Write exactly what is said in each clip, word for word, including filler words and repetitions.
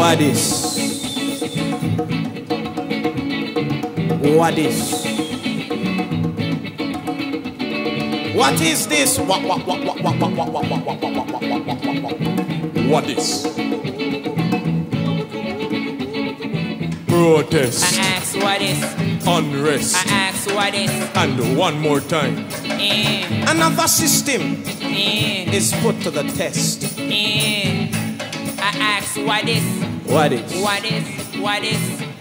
What is? What is? What is this? What what what what what what what what what what what what what what what is? Protest. I ask what is. Unrest. I ask what is. And one more time. Eh. Another system Eh. is put to the test. Eh. I ask what is. What is? What is? What is?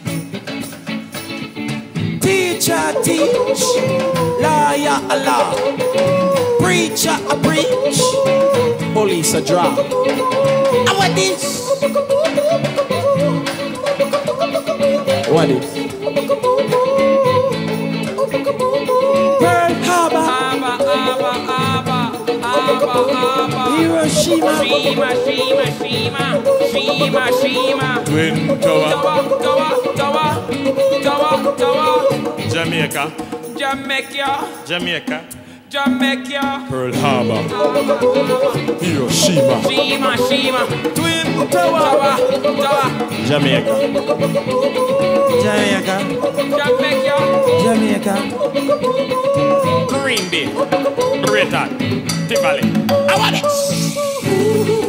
Teacher teach, liar a law, preacher a preach, police a draw. And what is? What is? Pearl Harbor, Haba, haba, haba, haba, haba. Hiroshima, Shima, Shima, Shima, Shima, Shima. Twin Tower, Tower, tower, tower, tower, tower. Jamaica, Jamaica, Jamaica, Jamaica. Pearl Harbor, Hiroshima, Shima, Shima. Twin Tower, Tower, tower. Jamaica, Jamaica, Jamaica. Jamaica. Green Day, Britain, Tivoli. And what is?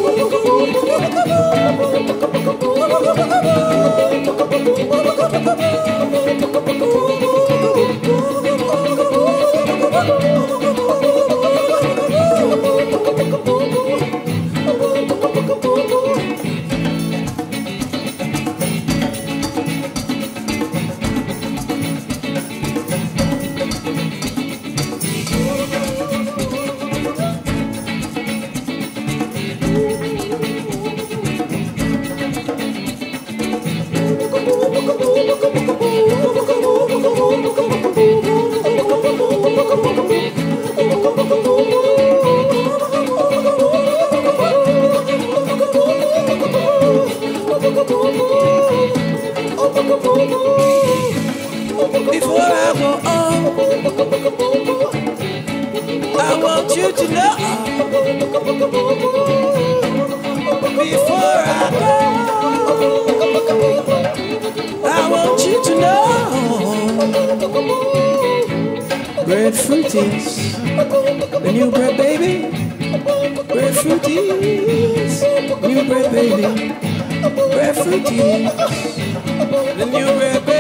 Before I go on, I want you to know. Before I go, I want you to know. Breadfruit is the new bread, baby. Breadfruit is new bread, baby. Breadfruit is the new bread, baby.